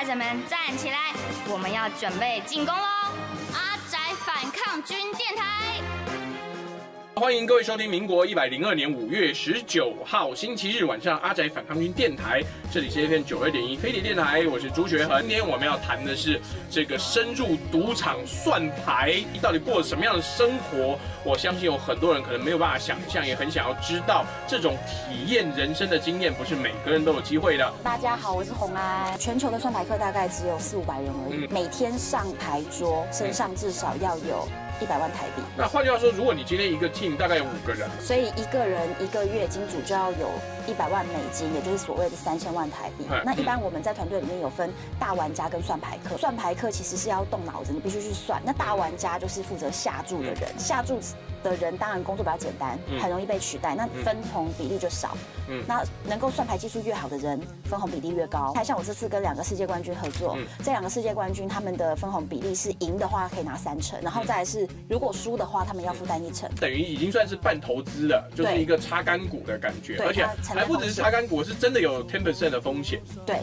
阿宅们站起来，我们要准备进攻喽！阿宅反抗军电台。 欢迎各位收听民国102年5月19号星期日晚上阿宅反抗军电台，这里是 FM 92.1飞碟电台，我是朱学恒。今天我们要谈的是这个深入赌场算牌，到底过了什么样的生活？我相信有很多人可能没有办法想象，也很想要知道这种体验人生的经验，不是每个人都有机会的。 大家好，我是洪安。全球的算牌客大概只有400-500人而已，每天上牌桌，身上至少要有100万台币。 那换句话说，如果你今天一个 team 大概有5个人， 所以一个人一个月金主就要有100万美金，也就是所谓的3000万台币。那一般我们在团队里面有分大玩家跟算牌客，算牌客其实是要动脑子，你必须去算。那大玩家就是负责下注的人，下注的人当然工作比较简单，很容易被取代，那分红比例就少。那能够算牌技术越好的人，分红比例越高。像我这次跟2个世界冠军合作，这2个世界冠军他们的分红比例是赢的话可以拿3成，然后再来是如果输的话他们要负担1成， 等于已经算是半投资了，就是一个插干股的感觉，而且还不只是插干股，是真的有10% 的风险。 对。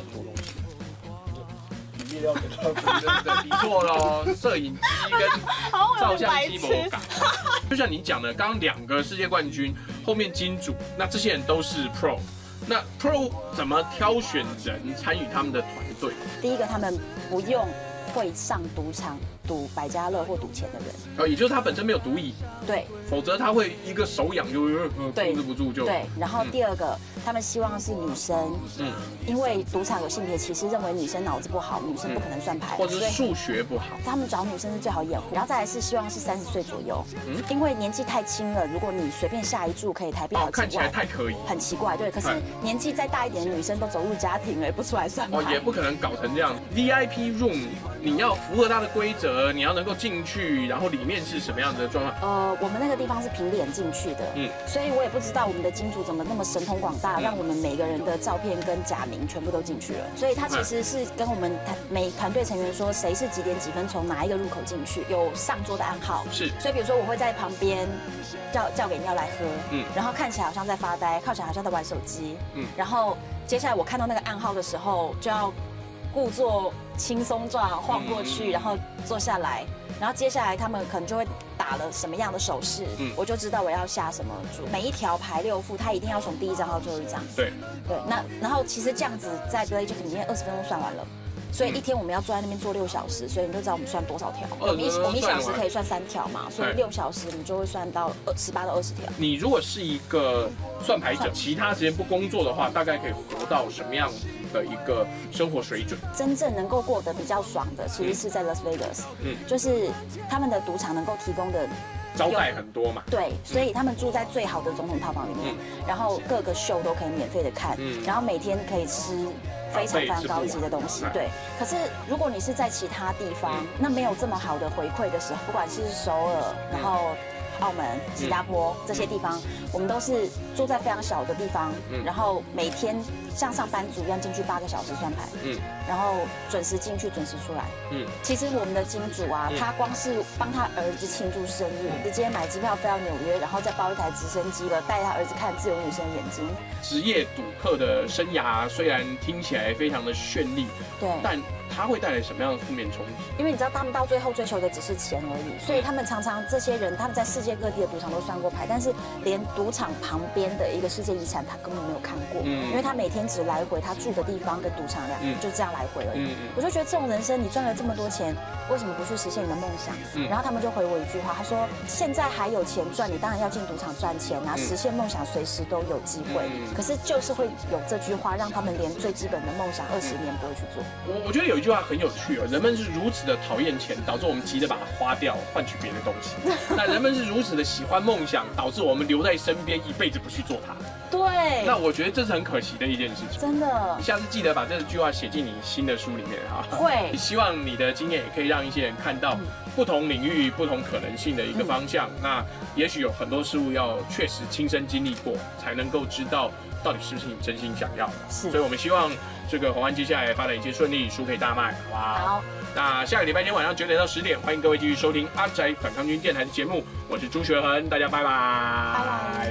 你错了，摄影机跟照相机不搞。就像你讲的，刚刚2个世界冠军，后面金主，那这些人都是 pro。那 pro 怎么挑选人参与他们的团队？ 第一个，他们不用会上赌场赌百家乐或赌钱的人， 也就是他本身没有赌瘾， 对， 否则他会一个手痒就控制不住就对。然后第二个，他们希望是女生，因为赌场有性别歧视，认为女生脑子不好，女生不可能算牌， 或者是数学不好， 他们找女生是最好掩护。然后再来是希望是30岁左右，因为年纪太轻了，如果你随便下一注可以台币好几万， 看起来太可疑， 很奇怪，对。可是年纪再大一点的女生都走入家庭了，不出来算牌， 也不可能搞成这样。VIP room 你要符合它的规则，你要能够进去，然后里面是什么样的状况？ 我们那个地方是凭脸进去的，所以我也不知道我们的金主怎么那么神通广大，让我们每个人的照片跟假名全部都进去了。所以他其实是跟我们每团队成员说，谁是几点几分从哪一个入口进去，有上桌的暗号。 是， 所以比如说我会在旁边叫给你要来喝，然后看起来好像在发呆，看起来好像在玩手机，然后接下来我看到那个暗号的时候，就要故作轻松状晃过去，然后坐下来。然后接下来他们可能就会打了什么样的手势，我就知道我要下什么注。每一条牌6副，他一定要从第1张到最后1张。对。那然后其实这样子在 Blackjack 里面20分钟算完了，所以一天我们要坐在那边坐6小时，所以你就知道我们算多少条。我们1小时可以算3条嘛，所以6小时你就会算到18到20条。 你如果是一个算牌者，其他时间不工作的话，大概可以活到什么样子的一个生活水准？真正能够过得比较爽的，其实是在 Las Vegas，就是他们的赌场能够提供的招待很多嘛， 对，所以他们住在最好的总统套房里面，然后各个秀都可以免费的看，然后每天可以吃非常高级的东西，对。可是如果你是在其他地方，那没有这么好的回馈的时候，不管是首尔，然后澳门、新加坡这些地方，我们都是住在非常小的地方，然后每天像上班族一样进去8个小时算牌，然后准时进去，准时出来。其实我们的金主啊，他光是帮他儿子庆祝生日，直接买机票飞到纽约，然后再包一台直升机了，带他儿子看自由女神的眼睛。 职业赌客的生涯虽然听起来非常的绚丽，对，但它会带来什么样的负面冲击？ 因为你知道，他们到最后追求的只是钱而已，所以他们常常这些人他们在世界各地的赌场都算过牌，但是连赌场旁边的一个世界遗产他根本没有看过，因为他每天只来回他住的地方跟赌场就这样来回而已。我就觉得这种人生，你赚了这么多钱，为什么不去实现你的梦想？然后他们就回我一句话，他说：“现在还有钱赚，你当然要进赌场赚钱啊，实现梦想随时都有机会。可是就是会有这句话，让他们连最基本的梦想20年不会去做。” 我觉得有一句话很有趣哦，人们是如此的讨厌钱，导致我们急着把它花掉，换取别的东西。那人们是如此的喜欢梦想，导致我们留在身边，一辈子不去做它。 对。 那我觉得这是很可惜的一件事情。 真的。 你下次记得把这句话写进你新的书里面哈。 会。 希望你的经验也可以让一些人看到不同领域、不同可能性的一个方向。那也许有很多事物要确实亲身经历过，才能够知道到底是不是你真心想要的。是。所以我们希望这个宏安接下来发展一切顺利，书可以大卖，好不好？好。那下个礼拜天晚上9点到10点，欢迎各位继续收听阿宅反抗军电台的节目，我是朱学恒，大家拜拜。拜拜。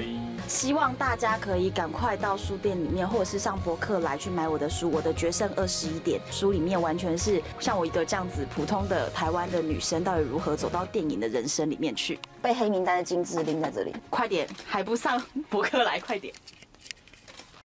希望大家可以赶快到书店里面，或者是上博客来去买我的书。我的决胜21点书里面完全是像我一个这样子普通的台湾的女生，到底如何走到电影的人生里面去。被黑名单的金智英在这里，快点，还不上博客来，快点！